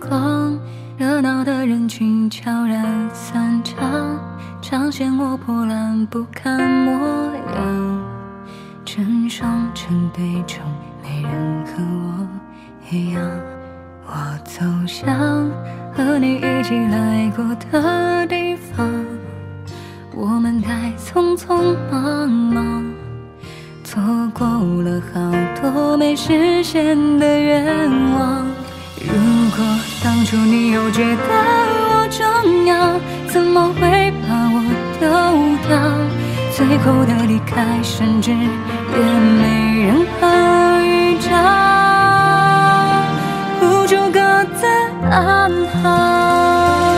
后，热闹的人群悄然散场，彰显我破烂不堪模样。成双成对中，没人和我一样。我走向和你一起来过的地方，我们太匆匆忙忙，错过了好多没实现的愿望。如果当初你又觉得我重要，怎么会把我丢掉？最后的离开，甚至也没任何预兆，无处各自安好。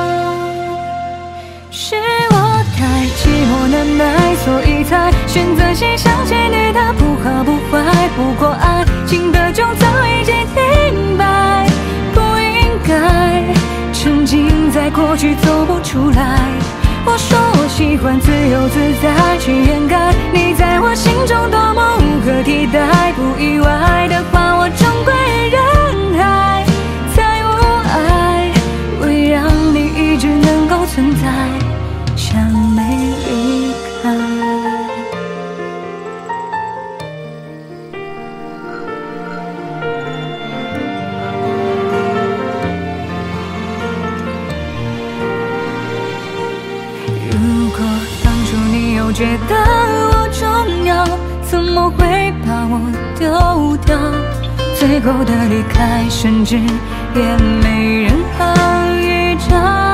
是我太寂寞难耐，所以才选择性想起你的不好不坏。不过爱情的种早已经停摆，不应该沉浸在过去走不出来。我说我喜欢自由自在，去掩盖你在我心中多么无可替代。不意外的话，我终归人海，再无爱会让你一直能够存在，像没离开。觉得我重要，怎么会把我丢掉？最后的离开，甚至也没任何预兆，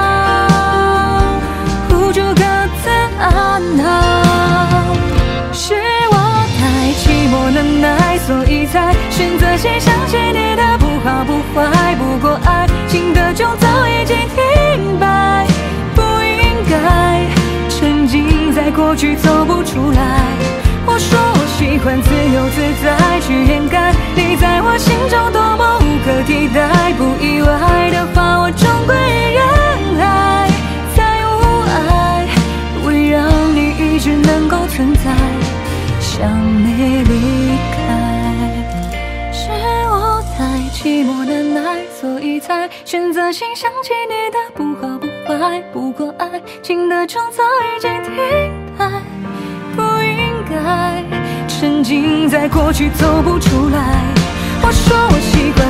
无处各自安好。是我太寂寞难耐，所以才选择性想起你的不好不坏。不过爱情的种早已经停摆，不应该沉浸在过去走不出来。我说我喜欢自由自在，去掩盖你在我心中多么无可替代。不意外的话，我终归人海，再无爱会让你一直能够存在，像没离开。是我太寂寞难耐，所以才选择性想起你的不好不坏。不过爱情的种早已经停摆，不应该沉浸在过去走不出来。我说我习惯